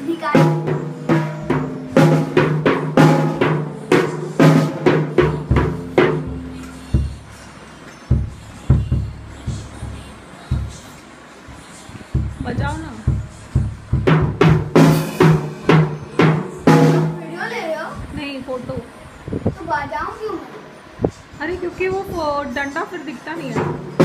बजाओ ना। वीडियो ले रहे हो? नहीं, फोटो। तो बजाऊं क्यों मैं? अरे क्योंकि वो डंडा फिर दिखता नहीं है।